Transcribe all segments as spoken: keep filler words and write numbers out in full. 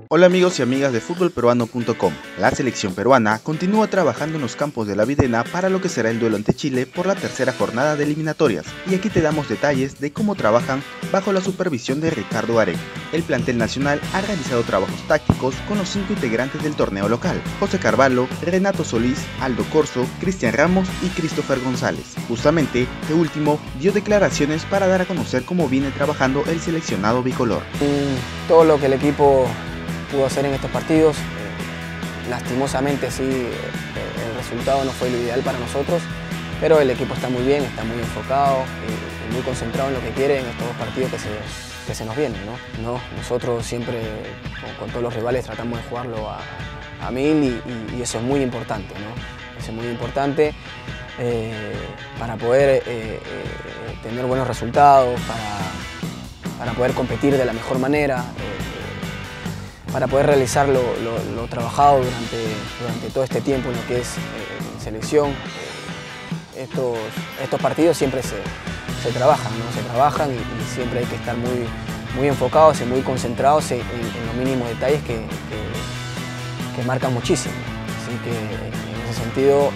Hola amigos y amigas de fútbol peruano punto com. La selección peruana continúa trabajando en los campos de la Videna para lo que será el duelo ante Chile por la tercera jornada de eliminatorias. Y aquí te damos detalles de cómo trabajan bajo la supervisión de Ricardo Gareca. El plantel nacional ha realizado trabajos tácticos con los cinco integrantes del torneo local: José Carvalho, Renato Solís, Aldo Corso, Cristian Ramos y Christopher González. Justamente, este último dio declaraciones para dar a conocer cómo viene trabajando el seleccionado bicolor. Todo lo que el equipo pudo hacer en estos partidos, eh, lastimosamente sí, eh, el resultado no fue lo ideal para nosotros, pero el equipo está muy bien, está muy enfocado y, y muy concentrado en lo que quiere en estos dos partidos que se, que se nos vienen, ¿no? ¿No? Nosotros siempre con, con todos los rivales tratamos de jugarlo a, a mil y, y, y eso es muy importante, ¿no? Eso es muy importante eh, para poder eh, eh, tener buenos resultados, para, para poder competir de la mejor manera, eh, para poder realizar lo, lo, lo trabajado durante, durante todo este tiempo en lo que es eh, selección. Eh, estos, estos partidos siempre se, se trabajan, ¿no? Se trabajan y, y siempre hay que estar muy, muy enfocados y muy concentrados en, en los mínimos detalles que, que, que marcan muchísimo. Así que en ese sentido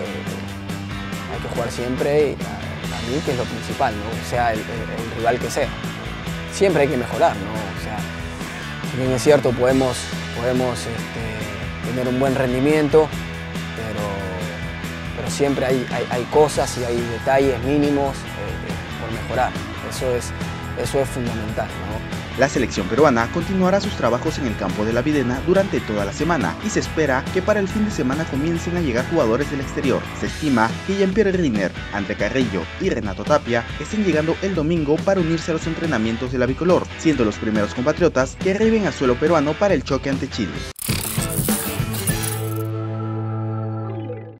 eh, hay que jugar siempre a, a mí, que es lo principal, ¿no? Sea el, el, el rival que sea. Siempre hay que mejorar, ¿no? O sea, si bien es cierto, podemos, podemos este, tener un buen rendimiento, pero, pero siempre hay, hay, hay cosas y hay detalles mínimos eh, por mejorar. Eso es, eso es fundamental, ¿no? La selección peruana continuará sus trabajos en el campo de la Videna durante toda la semana y se espera que para el fin de semana comiencen a llegar jugadores del exterior. Se estima que Jean-Pierre Riner, André Carrillo y Renato Tapia estén llegando el domingo para unirse a los entrenamientos de la bicolor, siendo los primeros compatriotas que arriben a suelo peruano para el choque ante Chile.